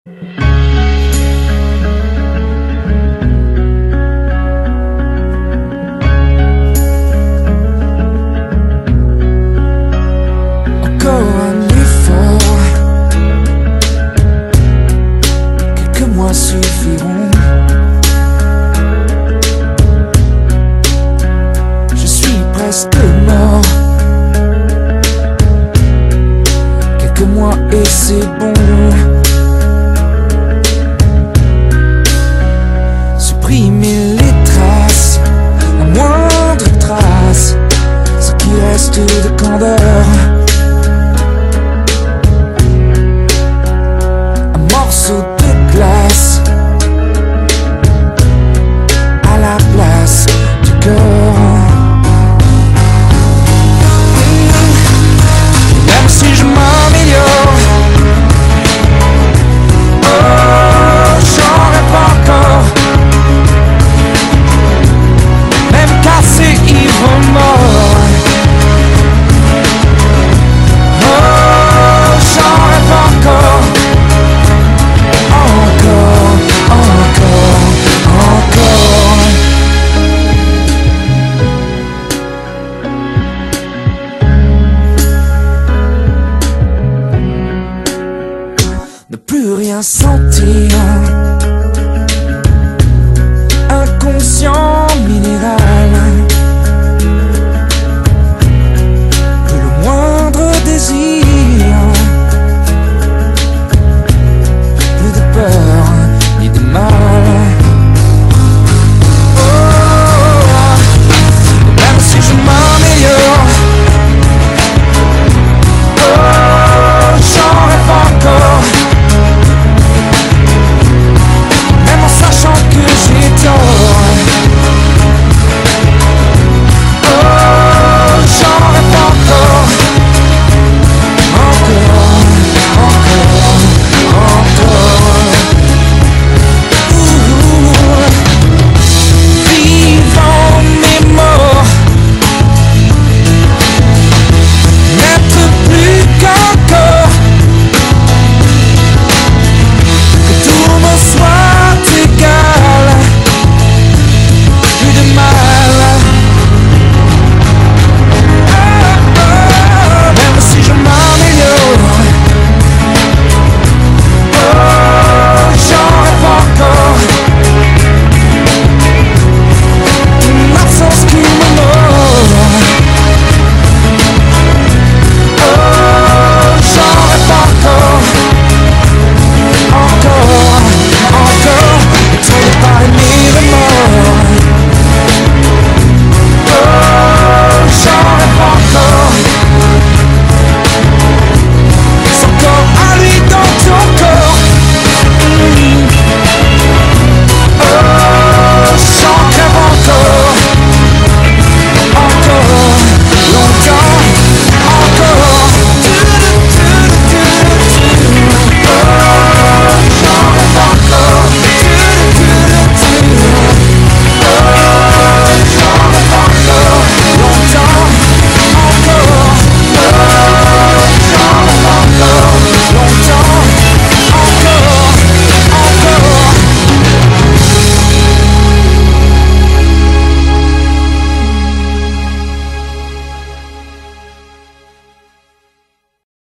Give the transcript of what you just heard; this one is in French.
Encore un effort, quelques mois suffiront. Je suis presque mort, quelques mois et c'est bon. Supprimer les traces, la moindre trace, ce qui reste de candeur. Un morceau de glace à la place du cœur. Même si je m'améliore, oh, j'en rêve encore. Même cassé, ivre, mort, oh, j'en rêve encore. Encore, encore, encore. Ne plus rien sentir, inconscient minéral.